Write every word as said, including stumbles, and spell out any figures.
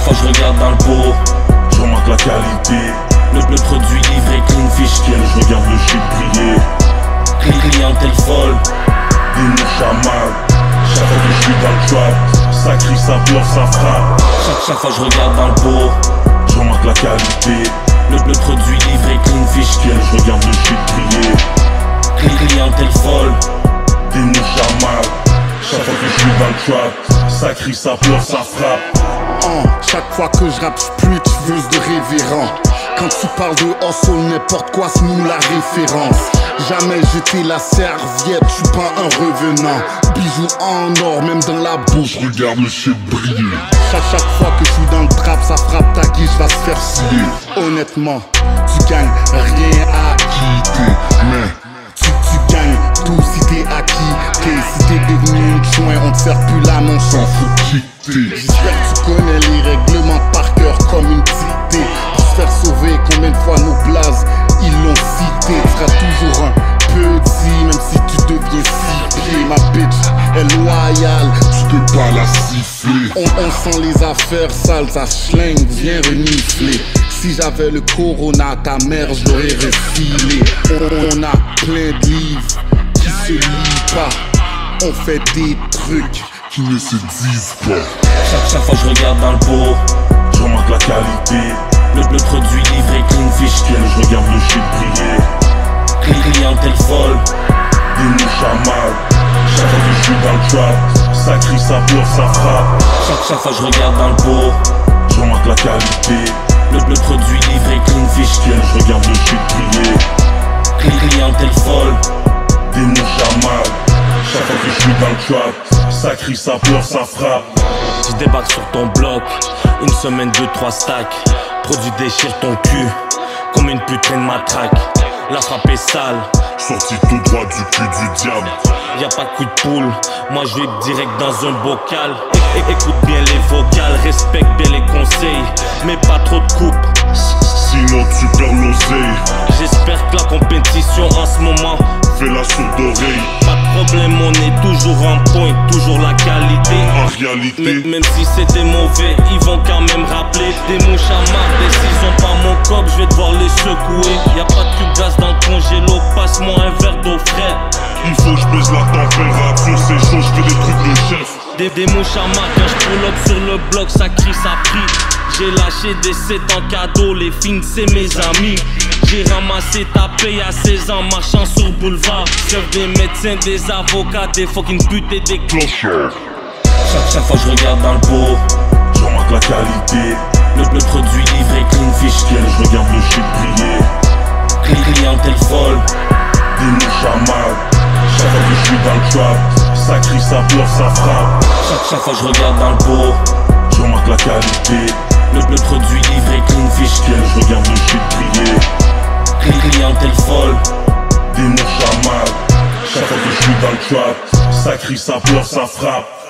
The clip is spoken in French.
chaque fois je regarde dans le pot, je remarque la qualité. Le, le produit livré clean fish kill. Je regarde le shit briller. Clientèle folle, des mouches à mal. Chaque fois que je suis dans le trap, ça crie, ça pleure, ça frappe. Chaque, chaque fois je regarde dans le pot, je remarque la qualité. Le, le produit livré clean fish kill. Je regarde le shit briller. Clientèle folle, des mouches à mal. Chaque fois que je suis dans le trap, ça crie, ça pleure, ça frappe. Oh, chaque fois que je rappe, je plus tueuse de révérend. Quand tu parles de hustle, n'importe quoi, c'est nous la référence. Jamais jeter la serviette, je suis pas un revenant. Bijoux en or, même dans la bouche. Regarde le shit briller. Chaque, chaque fois que je suis dans le trap, ça frappe ta guiche, va se faire scier. Honnêtement, tu gagnes rien à quitter. Mais tu, tu gagnes tout si t'es acquitté. Si t'es devenu une joint, on te sert plus la main, on s'en fout quitter. J'espère que tu connais les règlements par cœur comme une dictée. Pour se faire sauver, combien de fois nos blazes ils l'ont cité. Tu seras toujours un petit, même si tu deviens six pieds. Ma bitch est loyale, tu peux pas la siffler. On, on sent les affaires sales, ça schlingue, viens renifler. Si j'avais le corona, ta mère je l'aurais refilé. On, on a plein de livres qui se lisent pas. On fait des trucs qui ne se disent pas. Chaque, chaque fois je regarde dans le pot, je remarque la qualité. Le, le produit livré clean fish kill. Je regarde le shit briller. Clientèle folle, des mouches à mal. Chaque fois que je suis dans le trap, ça crie, ça pleure, ça frappe. Chaque, chaque fois je regarde dans le pot, je remarque la qualité. Le, le produit livré clean fish kill. Je regarde le shit briller. Clientèle folle, des mouches à mal. Chaque fois que je suis dans le trap, ça crie, ça pleure, ça frappe. Je débarque sur ton bloc, une semaine, deux, trois stacks. Produit déchire ton cul, comme une putain de matraque. La frappe est sale, sorti tout droit du cul du diable. Y'a pas de coup de poule, moi je vais direct dans un bocal. É é écoute bien les vocales, respecte bien les conseils, mais pas trop de coupe, sinon tu perds l'oseille. J'espère que la compétition en ce moment fait la sourde oreille. Pas de problème, on est toujours en point, toujours la qualité. En réalité, M même si c'était mauvais, ils vont quand même rappeler. Des mouches à marre, s'ils ont pas mon coq, je vais devoir les secouer. Y'a pas de cube gaz dans le congélo, passe-moi un verre d'eau frais. Il faut que je baisse la température, c'est chaud, je fais des trucs de chef. Des, des mouches à marre, quand je pull up sur le bloc, ça crie, ça prie. J'ai lâché des sept en cadeau, les filles c'est mes amis. J'ai ramassé ta paye à seize ans, marchant sur boulevard. Chef des médecins, des avocats, des fucking putes et des clochards. Chaque, chaque fois je regarde dans le pot, je remarque la qualité. Le, le produit livré clean fish kill. Je regarde le shit briller. Clientèle folle, des mouches à mal. Chaque fois que je suis dans le trap, ça crie, ça pleure, ça frappe. Chaque, chaque fois je regarde dans le pot, je remarque la qualité. Le, le produit livré clean fish kill. Je regarde le shit briller. Clientèle folle, des mouches à mal. Chaque fois que je suis dans le trap, ça crie, ça pleure, ça frappe.